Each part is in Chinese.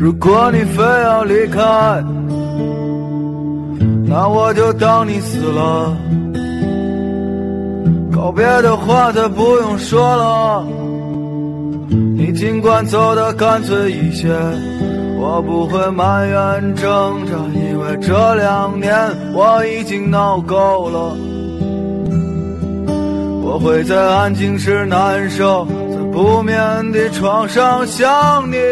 如果你非要离开，那我就当你死了。告别的话再不用说了，你尽管走得干脆一些，我不会埋怨挣扎，因为这2年我已经闹够了。我会在安静时难受，在不眠的床上想你。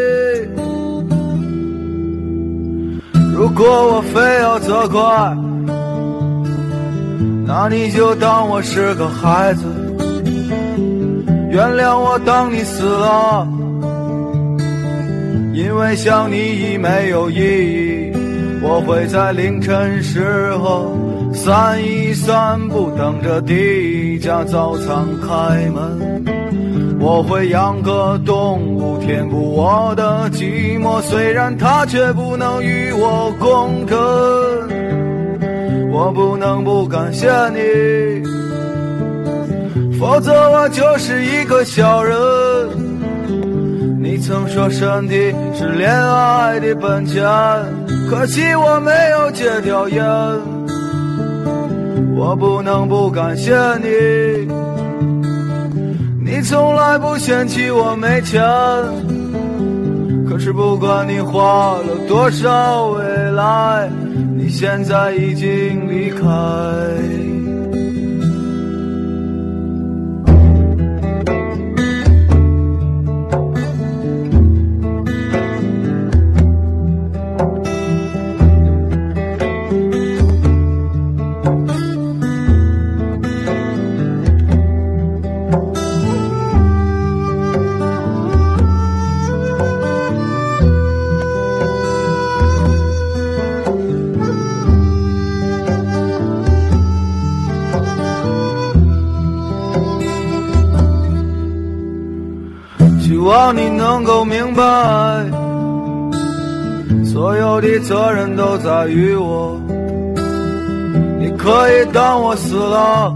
如果我非要责怪，那你就当我是个孩子，原谅我当你死了，因为想你已没有意义。我会在凌晨时候散一散步，等着第一家早餐开门。我会养个动物填补我的寂寞，虽然它却不能与我共振。我不能不感谢你，否则我就是一个小人。你曾说身体是恋爱的本钱，可惜我没有戒掉烟。我不能不感谢你，你从来不嫌弃我没钱，可是不管你花了多少未来，你现在已经离开。希望你能够明白，所有的责任都在于我。你可以当我死了，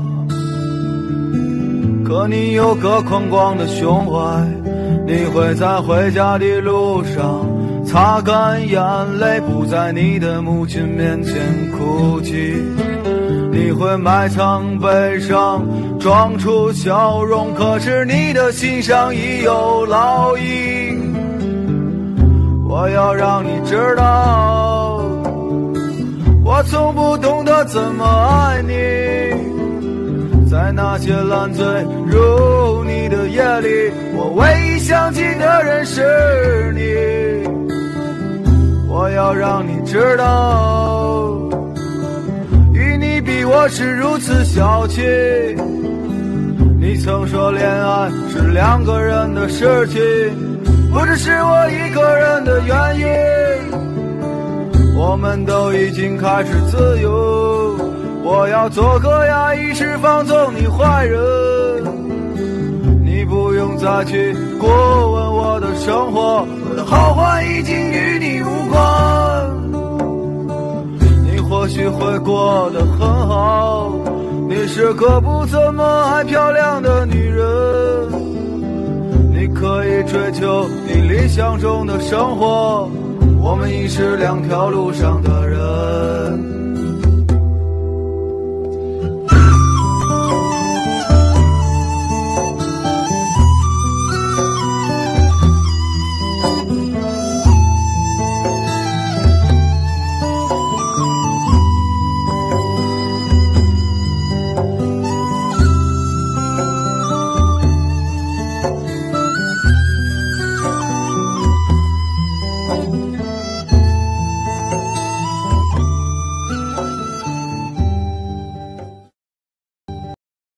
可你有个宽广的胸怀，你会在回家的路上擦干眼泪，不在你的母亲面前哭泣。你会埋藏悲伤，装出笑容，可是你的心上已有烙印。我要让你知道，我从不懂得怎么爱你，在那些烂醉如泥的夜里，我唯一想起的人是你。我要让你知道，与你比我是如此小气。你曾说恋爱是2个人的事情，不只是我一个人的原因。我们都已经开始自由，我要做个压抑释放纵你坏人。你不用再去过问我的生活，我的好坏已经与你无关。你或许会过得很好，你是个不怎么爱漂亮的女人，你可以追求你理想中的生活，我们已是2条路上的人。